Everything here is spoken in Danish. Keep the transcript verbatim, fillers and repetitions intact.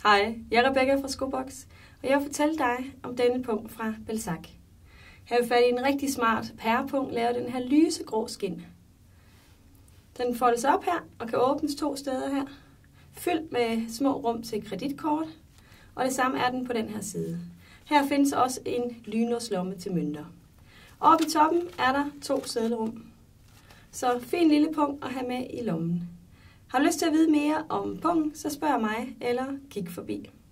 Hej, jeg er Rebecca fra Skobox, og jeg vil fortælle dig om denne punkt fra Belsac. Her har vi fat i en rigtig smart pærepunkt, lavet den her lysegrå skin. Den foldes op her og kan åbnes to steder her, fyldt med små rum til kreditkort, og det samme er den på den her side. Her findes også en lynlåslomme til mønter. Oppe i toppen er der to seddelrum. Så fin lille punkt at have med i lommen. Har du lyst til at vide mere om punkten, så spørg mig eller kig forbi.